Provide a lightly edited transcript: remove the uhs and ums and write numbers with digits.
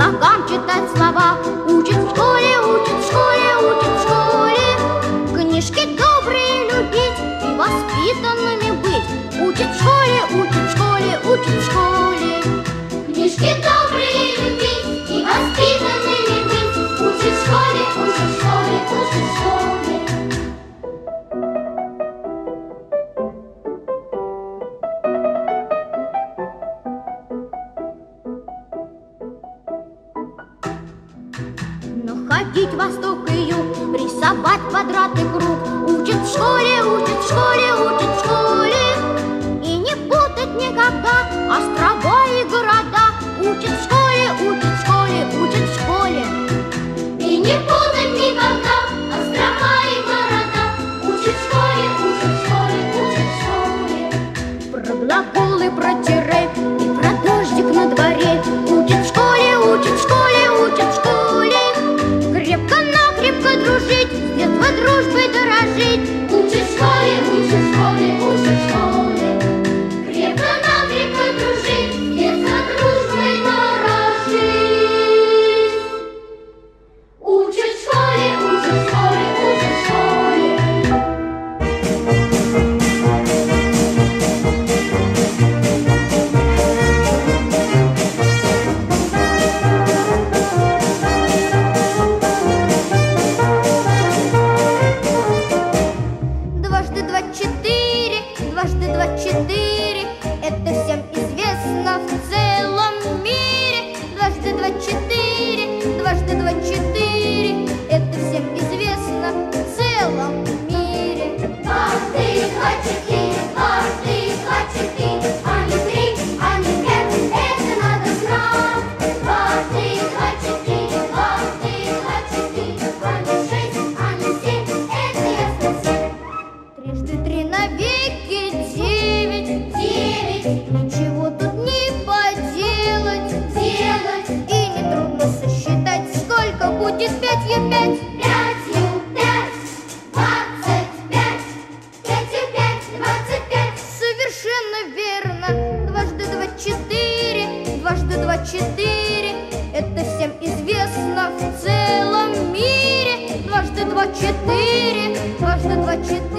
слогам читать слова. Учат в школе, учат в школе, учат в школе. Книжки добрые любить и воспитанными быть. Учат в школе, учат в школе, учат в школе. Книжки добрые любить и воспитанными быть. Учат в школе, учат в школе, учат в школе. Ходить восток и юг, рисовать квадрат и круг. Учат в школе, учат в школе, учат в школе. И не путать никогда острова и города. Учат в школе, учат в школе, учат в школе. И не путать никогда острова и города. Учат в школе, учат в школе, учат в школе. Про глаголы, про тире и про дождик на дворе. Учат в школе, учат в школе, учат в школе. Крепко-накрепко дружить, с детства дружбой дорожить. Учат в школе, учат в школе, учат в школе. Крепко-накрепко дружить, с детства дружбой дорожить. Учат в школе, учат в школе, учат в школе. Дважды два четыре, это всем известно в целом мире. Дважды два четыре, дважды два четыре, это всем известно в целом мире. Дважды два четыре, дважды два четыре, а не три, а не пять, это надо знать. Дважды два четыре, дважды два четыре, а не шесть, а не семь, это ясно всем. Трижды три навеки девять, ничего тут не поделать, и нетрудно сосчитать, сколько будет пятью пять. Пятью пять, 25, пятью пять, 25. Совершенно верно. Дважды два четыре, дважды два четыре, это всем известно в целом мире. Дважды два четыре, дважды два четыре.